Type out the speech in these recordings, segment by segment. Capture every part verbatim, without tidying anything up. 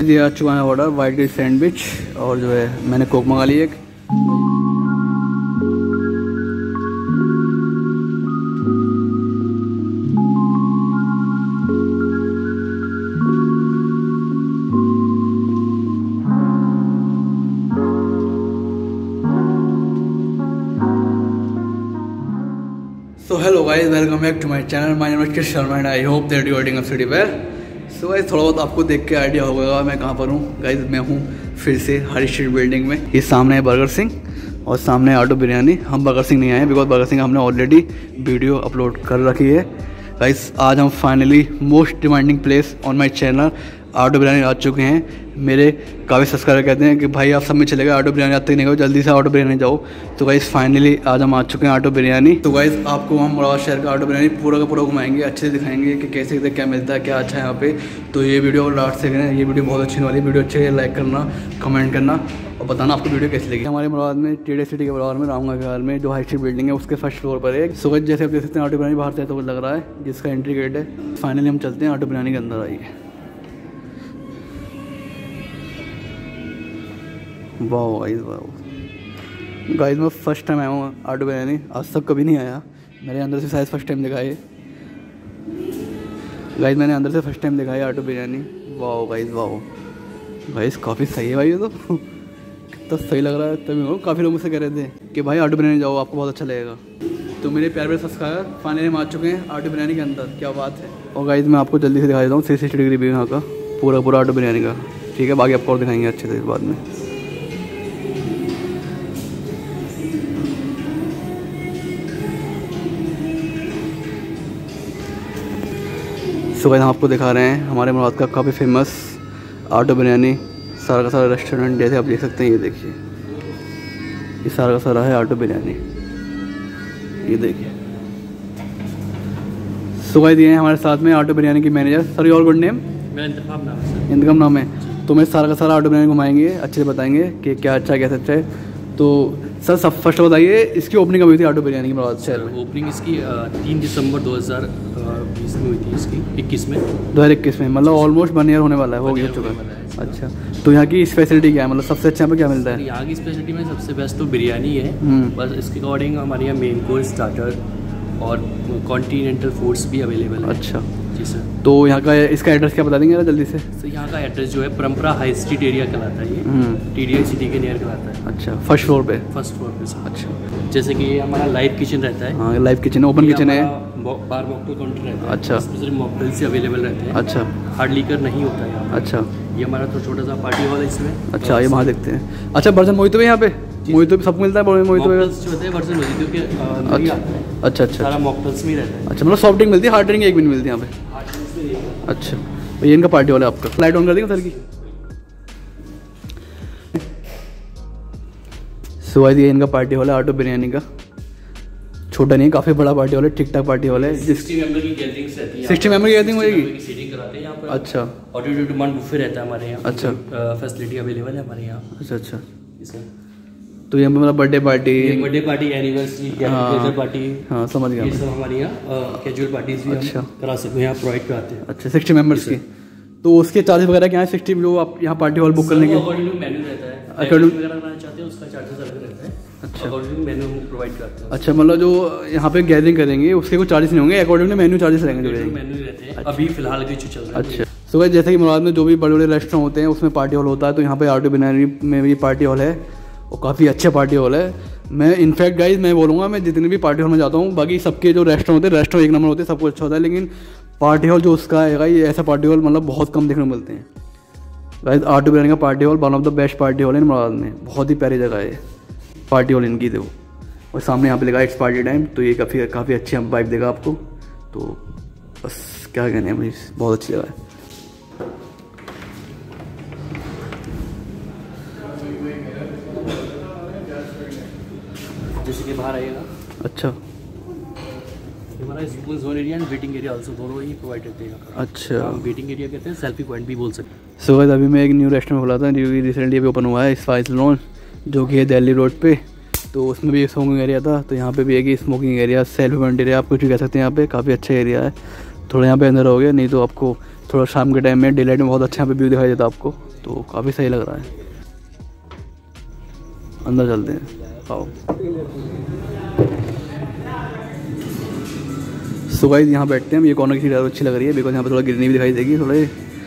ये आ चुका है ऑर्डर वाइट ग्रिल सैंडविच और जो है मैंने कोक मंगा ली एक। So hello guys, welcome back to my channel. My name is Krish Sharma and I hope that you are doing absolutely well. So guys, थोड़ा बहुत आपको देख के आइडिया होगा मैं कहाँ पर हूँ। गाइज मैं हूँ फिर से हरी स्ट्रीट बिल्डिंग में। ये सामने है बर्गर सिंह और सामने है ऑटो बिरयानी। हम बर्गर सिंह नहीं आए बिकॉज बर्गर सिंह हमने ऑलरेडी वीडियो अपलोड कर रखी है। गाइज आज हम finally most demanding place on my channel auto biryani आ चुके हैं। मेरे काफ़ी सब्सक्राइबर कहते हैं कि भाई आप सब में चले गए, ऑटो बिरयानी आते नहीं गए, जल्दी से ऑटो बिरयानी जाओ। तो गाइस फाइनली आज हम आ चुके हैं ऑटो बिरयानी। तो गाइस आपको हम मुरादाबाद शहर का ऑटो बिरयानी पूरा का पूरा घुमाएंगे, अच्छे से दिखाएंगे कि कैसे कैसे क्या मिलता है, क्या अच्छा है यहाँ पे। तो ये वीडियो लास्ट से करें, ये वीडियो बहुत अच्छी होने वाली। वीडियो अच्छे लाइक करना, कमेंट करना और बताना आपको वीडियो कैसी लगी। हमारे मुरादाबाद में टीडे सिटी के बराबर में रामगढ़ विहार में जो हाई स्ट्रीट बिल्डिंग है उसके फर्स्ट फ्लोर पर है। सो गाइस जैसे आप देख सकते हैं ऑटो बिरयानी बाहर से तो लग रहा है जिसका एंट्री गेट है। फाइनली हम चलते हैं ऑटो बिरयानी के अंदर। आइए। वाह गाइस वाह गाइस मैं फ़र्स्ट टाइम आया हूँ ऑटो बिरयानी, आज तक कभी नहीं आया। मेरे अंदर से शायद फर्स्ट टाइम देखा है गाइस, मैंने अंदर से फर्स्ट टाइम देखा है ऑटो बिरयानी। वाह गाइस वाह गाइस काफ़ी सही है भाई, ये तो कितना सही लग रहा है। तभी वो काफ़ी लोग मुझसे कह रहे थे कि भाई ऑटो बिरयानी जाओ आपको बहुत अच्छा लगेगा। तो मेरे प्यारे प्यारे सब्सक्राइबर फाइनली हम आ चुके हैं ऑटो बिरयानी के अंदर। क्या बात है। और गाइस मैं आपको जल्दी से दिखा देता हूँ थ्री सिक्सटी डिग्री व्यू यहाँ का पूरा पूरा ऑटो बिरयानी का, ठीक है। बाकी आपको और दिखाएंगे अच्छे से बाद में। सो गाइस हम आपको दिखा रहे हैं हमारे मुराद का काफ़ी फेमस ऑटो बिरयानी, सारा का सारा रेस्टोरेंट। जैसे आप देख सकते हैं, ये देखिए ये सारा का सारा है ऑटो बिरयानी, ये देखिए। सो गाइस ये हैं हमारे साथ में ऑटो बिरयानी की manager. Sir your good name? मेरा इंतखाब नाम है। इंतखाब नाम है। तो मैं सारा का सारा ऑटो बिरयानी घुमाएंगे, अच्छे से बताएंगे कि क्या अच्छा क्या अच्छा है। तो सर सब फर्स्ट बताइए इसकी ओपनिंग कब हुई थी ऑटो बिरयानी की मुराद शहर में? ओपनिंग इसकी तीन दिसंबर दो हज़ार बीस में हुई थी, इसकी इक्कीस में दो हज़ार इक्कीस में, मतलब ऑलमोस्ट वन ईयर होने वाला है, हो गया चुका है। अच्छा, तो यहाँ की स्पेशलिटी क्या है, मतलब सबसे अच्छा यहाँ पे क्या मिलता है? यहाँ की स्पेशलिटी में सबसे बेस्ट तो बिरयानी है। बस इसके अकॉर्डिंग हमारे यहाँ मेन कोर्स, स्टार्टर और कॉन्टीनेंटल फूड्स भी अवेलेबल है। अच्छा जी सर। तो यहाँ का इसका एड्रेस क्या बता देंगे जरा जल्दी से? तो यहाँ का एड्रेस जो है परंपरा हाई स्ट्रीट एरिया कहलाता है, ये टीडीआई सिटी के नियर कहलाता है। अच्छा, फर्स्ट फ्लोर पे? फर्स्ट फ्लोर पे सर। अच्छा, जैसे कि ये हमारा लाइव किचन रहता है। हाँ लाइव किचन, ओपन किचन है। बार मॉकटेल काउंटर रहता है। अच्छा, सिर्फ मॉकटेल से अवेलेबल रहते हैं। अच्छा, हार्ड लीकर नहीं होता है यहाँ। अच्छा, ये हमारा तो छोटा सा पार्टी हॉल है इसमें। अच्छा, ये वहाँ देखते हैं। अच्छा, बर्तन मोहितो भी यहाँ पे? मोहितो भी सब मिलता है? मोहितो जो होते हैं वर्जन मोहितो के अंदर ही आता है। अच्छा अच्छा, सारा मॉकटेल्स में रहता है। अच्छा, मतलब सॉफ्ट ड्रिंक मिलती है, हार्ड ड्रिंक एक भी नहीं मिलती यहाँ पे? अच्छा, तो ये इनका पार्टी हॉल है आपका। लाइट ऑन कर देंगे सर की। सो गाइस ये इनका पार्टी हॉल है ऑटो बिरयानी का। छोटा नहीं है, काफ़ी बड़ा पार्टी हॉल है, ठीक ठाक पार्टी हॉल है। सिक्सटी मेंबर की गैदरिंग्स रहती है। सिक्सटी मेंबर की गैदरिंग होगी? सीटिंग कराते हैं यहाँ पर। अच्छा, ऑर्डर टू डिमांड बुफे रहता है हमारे यहाँ। अच्छा, फैसिलिटी अवेलेबल है हमारे यहाँ। अच्छा अच्छा। तो यहाँ पे मतलब birthday party, birthday party, anniversary, casual party, हाँ समझ गया, ये सब हमारे यहाँ कैजुअल पार्टीज भी अच्छा करा सकते हैं, यहाँ प्रोवाइड कराते हैं। अच्छा, सिक्सटी मेंबर्स की। तो उसके चार्जेस वगैरह क्या है? सिक्सटी जो आप यहाँ पार्टी हॉल बुक करने के अकॉर्डिंग टू मेन्यू रहता है। अकॉर्डिंग वगैरह करना चाहते हैं उसका चार्जेस अलग रहता है। अच्छा, अकॉर्डिंग टू मेन्यू प्रोवाइड करते हैं। अच्छा, मतलब जो यहाँ पे गैदरिंग करेंगे उसके कोई चार्जेस नहीं होंगे, अकॉर्डिंग टू मेन्यू चार्जेस रहेंगे जो मेन्यू रहते हैं। अभी फिलहाल के जो चल रहा है। अच्छा, सो गाइस जैसे कि मुराद में जो भी बड़े बड़े रेस्टोरेंट होते हैं उसमें पार्टी हॉल होता है, तो यहाँ पे ऑटो बिरयानी में भी पार्टी हॉल है और काफ़ी अच्छा पार्टी हॉल है। मैं इनफैक्ट गाइस मैं बोलूँगा, मैं जितने भी पार्टी हॉल में जाता हूँ, बाकी सबके जो रेस्टोरेंट होते हैं, रेस्टोरेंट एक नंबर होते हैं, सब कुछ अच्छा होता है, लेकिन पार्टी हॉल जो उसका है ये ऐसा पार्टी हॉल मतलब बहुत कम देखने को मिलते हैं। गाइस ऑटो बिरयानी का party hall one of the best party hall है मुराद में, बहुत ही प्यारी जगह है पार्टी हॉल इनकी। देखो और सामने यहाँ पे लिखा इट्स पार्टी टाइम, तो ये काफ़ी काफ़ी अच्छी वाइब देगा आपको। तो बस क्या कहने हैं भाई, बहुत अच्छी जगह है। जैसे कि बाहर आइएगा। अच्छा, हमारा spoon zone area and waiting area also दोनों ही प्रोवाइड करते हैं। अच्छा, हम वेटिंग एरिया कहते हैं, सेल्फी पॉइंट भी बोल सकते हैं। सो गाइस अभी मैं एक न्यू रेस्टोरेंट खोला था जो कि रिसेंटली अभी ओपन हुआ है, स्पाइस लॉन, जो कि है दिल्ली रोड पे। तो उसमें भी एक स्मोकिंग एरिया था, तो यहाँ पे भी एक smoking area, selfie point area, आप कुछ भी कह सकते हैं। यहाँ पे काफ़ी अच्छा एरिया है। थोड़ा यहाँ पे अंदर हो गया, नहीं तो आपको थोड़ा शाम के टाइम में डे लाइट में बहुत अच्छा यहाँ पे व्यू दिखाई देता आपको। तो काफ़ी सही लग रहा है। अंदर चलते हैं, खाओ। सो गाइस यहाँ बैठते हैं। ये कॉर्नर की सीट अच्छी लग रही है बिकॉज यहाँ पे थोड़ा ग्रीनरी भी दिखाई देगी। थोड़े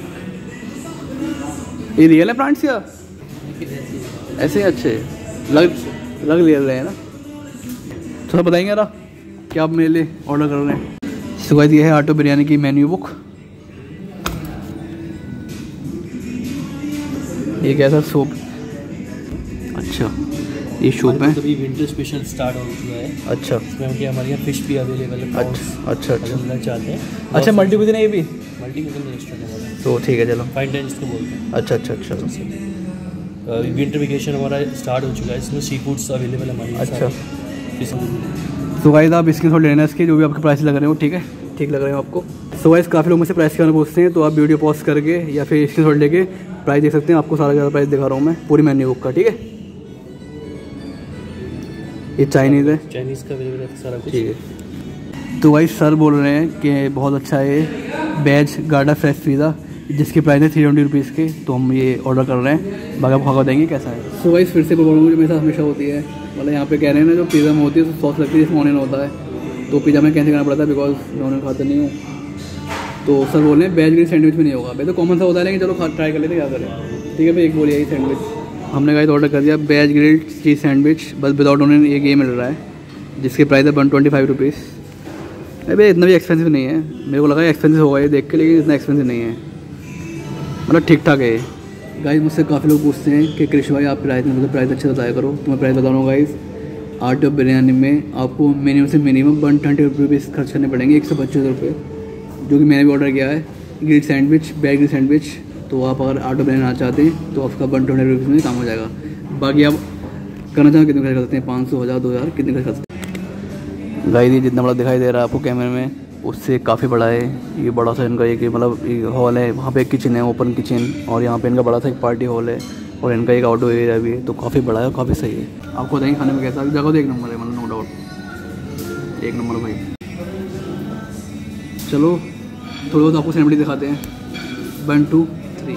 ये रियल है प्लांट्स या ऐसे अच्छे लग लग ले रहे हैं ना। थोड़ा बताएंगे ना क्या आप मेरे लिए ऑर्डर कर रहे हैं। सो गाइस ये है ऑटो बिरयानी की मेन्यू बुक। ये कैसा सूप, अच्छा ये सूप है। अभी विंटर स्पेशल स्टार्ट हो चुका है। अच्छा इसमें कि हमारे यहाँ फिश भी अवेलेबल है। अच्छा अच्छा अच्छा अगर चाहते हैं। अच्छा मल्टी कुजिन है ये भी? मल्टी कुजिन रेस्टोरेंट है तो ठीक है चलो। फाइन डाइन इसको बोलते हैं। अच्छा अच्छा अच्छा विंटर वेकेशन हमारा स्टार्ट हो चुका है। इसमें सी फूड्स अवेलेबल है हमारे। अच्छा तो गाइस आप इसके थोड़े लेना इसके जो भी आपके प्राइस लग रहे हो, ठीक है ठीक लग रहे हो आपको। सो गाइस काफ़ी लोग मुझसे प्राइस के बारे में पूछते हैं, तो आप वीडियो पॉज करके या फिर इसके थोड़े लेके प्राइस देख सकते हैं। आपको सारा ज़्यादा प्राइस दिखा रहा हूँ मैं पूरी मेन्यू बुक का, ठीक है। ये चाइनीज़ है, चाइनीज़ का अवेलेबल है सारा कुछ, ठीक है। तो गाइस सर बोल रहे हैं कि बहुत अच्छा है वेज गार्डा फ्रेश पिज़्ज़ा, जिसकी प्राइस है थ्री ट्वेंटी रुपीज़ की। तो हम ये ऑर्डर कर रहे हैं, बाकी आपको खा देंगे कैसा है। सो गाइस फिर से बोलूँगा जो मेरे साथ हमेशा होती है, मतलब यहाँ पे कह रहे हैं ना जो पिज़्ज़ा में होती है तो सॉस लगती है, जिसमें ऑनियन होता है, तो पिज़्ज़ा में कैंसिल करना पड़ता है बिकॉज मैं ऑनियन खाता नहीं हूँ। तो सर बोल रहे हैं वेज ग्रिल सैंडविच में नहीं होगा। भाई तो कॉमन सा होता है, लेकिन चलो खा ट्राई कर लेते क्या करें, ठीक है भाई। एक बोलिए सैंडविच हमने गाइस ऑर्डर कर दिया वेज ग्रिल्ड चीज़ सैंडविच, बस विदाउट ऑनियन एक ये मिल रहा है, जिसकी प्राइस है वन ट्वेंटी फाइव रुपीज़। अरे इतना भी एक्सपेंसिव नहीं है, मेरे को लगा एक्सपेंसिव होगा ये देख के, लेकिन इतना एक्सपेंसिव नहीं है, मतलब ठीक ठाक है। गाइस मुझसे काफ़ी लोग पूछते हैं कि कृष्ण भाई आप प्राइस में मतलब प्राइस अच्छे बताया करो, तो मैं प्राइस बता रहा हूँ गाइस। ऑटो बिरयानी में आपको मिनिमम से मिनिमम वन ट्वेंटी रुपीज़ खर्च करने पड़ेंगे, एक सौ पच्चीस रुपये, जो कि मैंने भी ऑर्डर किया है grill sandwich veg grill sandwich. तो आप अगर ऑटो बिरयानी आना चाहते हैं तो आपका वन ट्वेंटी रुपीज़ में काम हो जाएगा। बाकी आप करना चाहें कितने खर्च कर सकते हैं, पाँच सौ हज़ार दो हज़ार कितने खर्च कर सकते हैं। गाइस ये जितना बड़ा दिखाई दे रहा है आपको कैमरे में उससे काफ़ी बड़ा है। ये बड़ा सा इनका एक मतलब एक हॉल है, वहाँ पे एक किचन है, ओपन किचन, और यहाँ पे इनका बड़ा सा एक पार्टी हॉल है, और इनका एक आउटडोर एरिया भी है। तो काफ़ी बड़ा है, काफ़ी सही है। आपको बताएंगे खाने में कैसा जगह तो एक नंबर है, मतलब नो डाउट एक नंबर भाई। चलो थोड़ी बहुत आपको सैंडविच दिखाते हैं, one two three.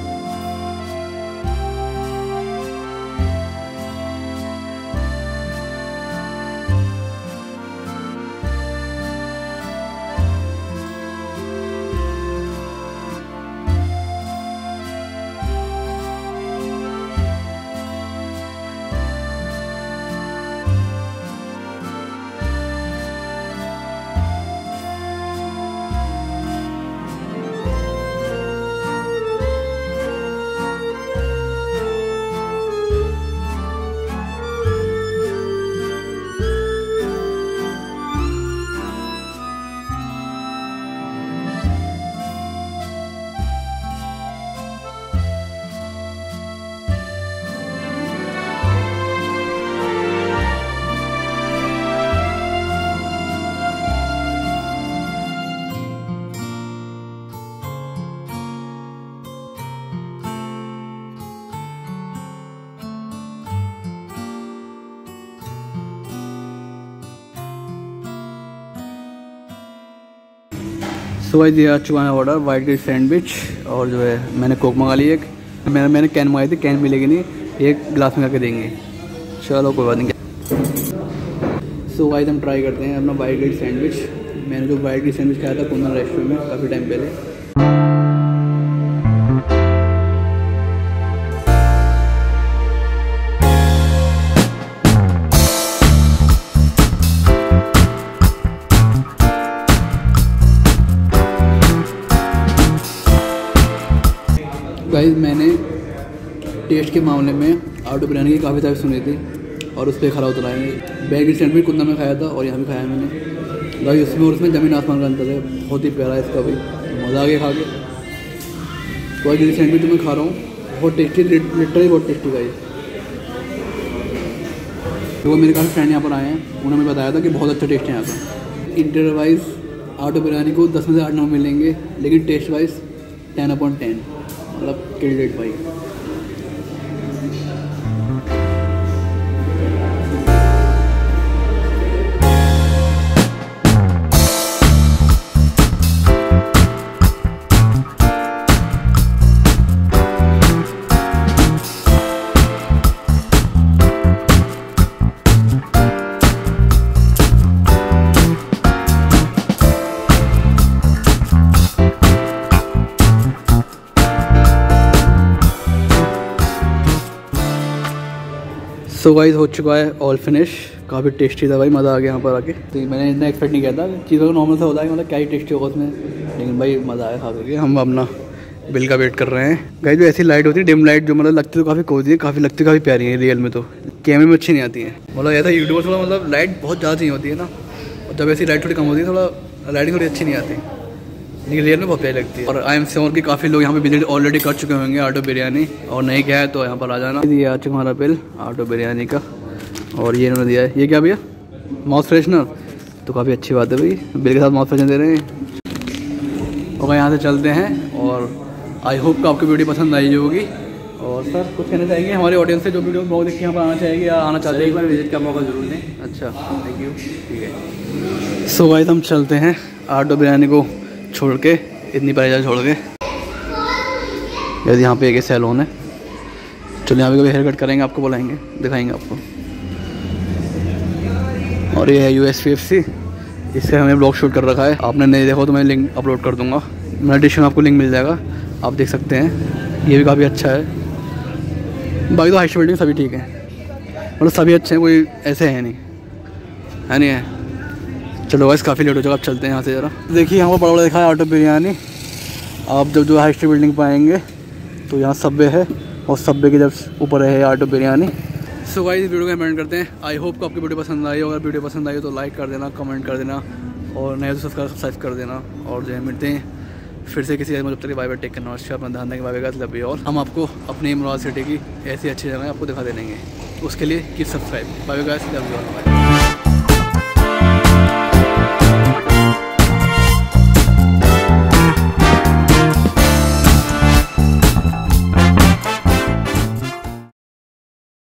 So guys ये आ चुका है ऑर्डर वाइट ग्रिल सैंडविच, और जो है मैंने कोक मंगा ली एक, मैंने मैंने कैन मंगाई थी, कैन मिलेगी नहीं, एक गिलास में करके देंगे। चलो कोई बात नहीं। सो गाइस हम ट्राई करते हैं अपना वाइट ग्रिल सैंडविच। मैंने जो वाइट ग्रिल सैंडविच खाया था कुंदन रेस्टोरेंट में काफ़ी टाइम पहले। गाइस मैंने टेस्ट के मामले में ऑटो बिरयानी की काफ़ी तारीफ सुनी थी और उस पर खरा उतरा है। वेज ग्रिल सैंडविच कुंदन में खाया था और यहाँ भी खाया मैंने। गाइस उसमें और उसमें ज़मीन आसमान का अंतर है, बहुत ही प्यारा है इसका भी, मज़ा आ गया खा के। वेज ग्रिल सैंडविच मैं खा रहा हूँ, बहुत टेस्टी, लिटरली बहुत टेस्टी गाइस। तो मेरे काफ़ी फ्रेंड यहाँ पर आए हैं, उन्होंने बताया था कि बहुत अच्छा टेस्ट है यहाँ का। इंटीरियर वाइज ऑटो बिरयानी को दस में से आठ नंबर मिलेंगे, लेकिन taste wise ten upon ten, मतलब किल्ड इट भाई। सो गाइस हो चुका है ऑल फिनिश, काफ़ी टेस्टी था भाई, मज़ा आ गया यहाँ पर आके। तो मैंने इतना एक्सपेक्ट नहीं किया था, चीज़ों का नॉर्मल सा होता है मतलब क्या ही टेस्टी होगा उसमें, लेकिन भाई मज़ा आया खा करके। हम अपना बिल का वेट कर रहे हैं। गाइस जो ऐसी लाइट होती है डिम लाइट, जो मतलब लगती तो काफ़ी कोजी है, काफ़ी लगती काफ़ी प्यारी है रियल में, तो कैमरे में अच्छी नहीं आती है। मतलब ऐसा यूट्यूब में थोड़ा मतलब लाइट बहुत ज़्यादा चाहिए होती है ना, और जब ऐसी लाइट थोड़ी कम होती है थोड़ा लाइटिंग थोड़ी अच्छी नहीं आती, लेकिन रियल में बहुत प्यारी लगती है। और आई एम श्योर कि काफ़ी लोग यहाँ पे विजिट ऑलरेडी कर चुके होंगे आटो बिरयानी, और नहीं गया है तो यहाँ पर आ जाना। ये आ चुका हमारा बिल आटो बिरयानी का, और ये इन्होंने दिया है, ये क्या भैया माउथ फ्रेशनर, तो काफ़ी अच्छी बात है भाई, बिल के साथ माउथ फ्रेशनर दे रहे हैं। और यहाँ से चलते हैं, और आई होप कि आपको वीडियो पसंद आई होगी। और सर कुछ कहना चाहेंगे हमारे ऑडियंस से जो वीडियो बहुत देख के यहाँ पर आना चाहेगी या आना चाहते हैं, एक बार विजिट का मौका जरूर दें। अच्छा थैंक यू, ठीक है। सो गाइस हम चलते हैं आटो बिरयानी को छोड़ के, इतनी परेशानी छोड़ के। यदि यहाँ पे एक सैलून है, चलो यहाँ पे कभी हेयर कट करेंगे, आपको बुलाएंगे, दिखाएंगे आपको। और ये है U S P F C, इससे हमें ब्लॉग शूट कर रखा है, आपने नहीं देखो तो मैं लिंक अपलोड कर दूँगा, मेरा डिस्क्रिप्शन में आपको लिंक मिल जाएगा, आप देख सकते हैं। ये भी काफ़ी अच्छा है, बाकी तो हाई बिल्डिंग सभी ठीक है, मतलब सभी अच्छे हैं, कोई ऐसे है नहीं है नहीं है। चलो वैसे काफ़ी लेट हो जाएगा, अब चलते हैं यहाँ से ज़रा। देखिए यहाँ पर बड़ा बड़ा लिखा है आटो बिरयानी, आप जब जो हाई स्ट्रीट बिल्डिंग पर आएंगे तो यहाँ सब्वे है, और सब्वे के जब ऊपर है auto biryani. So guys video को कमेंट करते हैं, आई होप को आपकी वीडियो पसंद आई हो, अगर वीडियो पसंद आई हो तो लाइक कर देना, कमेंट कर देना, और नए तो सब्सक्राइब कर देना। और जो है मिलते हैं फिर से किसी जब तक बाय बाय, टेक करना, अपना ध्यान देंगे, बाय बाय लव यू। और हम आपको अपनी मुराद सिटी की ऐसी अच्छी जगह आपको दिखा देंगे, उसके लिए keep subscribe, bye bye guys, love you.